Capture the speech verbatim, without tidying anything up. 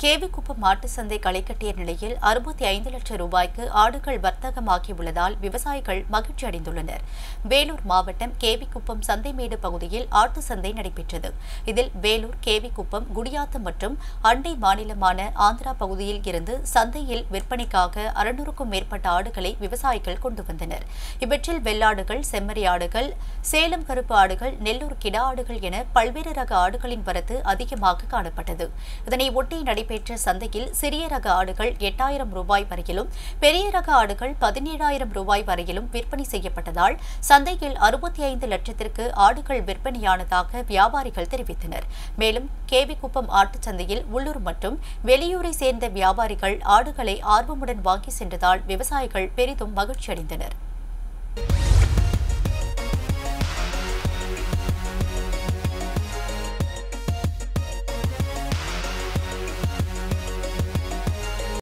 கேவிக்குப்பம் மாட்டு சந்தை களை கட்டிய நிலையில் அறுபத்தி ஐந்து லட்சம் ரூபாய்க்கு ஆடுகள் வர்த்தகமாகியுள்ளதால் விவசாயிகள் மகிழ்ச்சி அடைந்துள்ளனர். வேலூர் மாவட்டம் கேவிக்குப்பம் சந்தைமேடு பகுதியில் ஆட்டு சந்தை நடைபெற்றது. இதில் வேலூர், கேவிக்குப்பம், குடியாத்தம் மற்றும் அண்டை மாநிலமான ஆந்திரா பகுதியில் இருந்து சந்தையில் விற்பனைக்காக அறுநூறுக்கும் மேற்பட்ட ஆடுகளை விவசாயிகள் கொண்டு வந்தனர். இவற்றில் வெள்ளாடுகள், செம்மறி ஆடுகள், சேலம் கருப்பு ஆடுகள், நெல்லூர் கிடா ஆடுகள் என பல்வேறு ரக ஆடுகளின் வரத்து அதிகமாக காணப்பட்டது. இதனை ஒட்டி நடைபெற்ற சந்தையில் சிறிய ரக ஆடுகள் எட்டாயிரம் ரூபாய் வரையிலும், பெரிய ரக ஆடுகள் பதினேழாயிரம் ரூபாய் வரையிலும் விற்பனை செய்யப்பட்டதால் சந்தையில் அறுபத்தி ஐந்து லட்சத்திற்கு ஆடுகள் விற்பனையானதாக வியாபாரிகள் தெரிவித்தனர். மேலும் கேவிக்குப்பம் ஆட்டுச் சந்தையில் உள்ளூர் மற்றும் வெளியூரை சேர்ந்த வியாபாரிகள் ஆடுகளை ஆர்வமுடன் வாங்கி சென்றதால் விவசாயிகள் பெரிதும் மகிழ்ச்சியடைந்தனர்.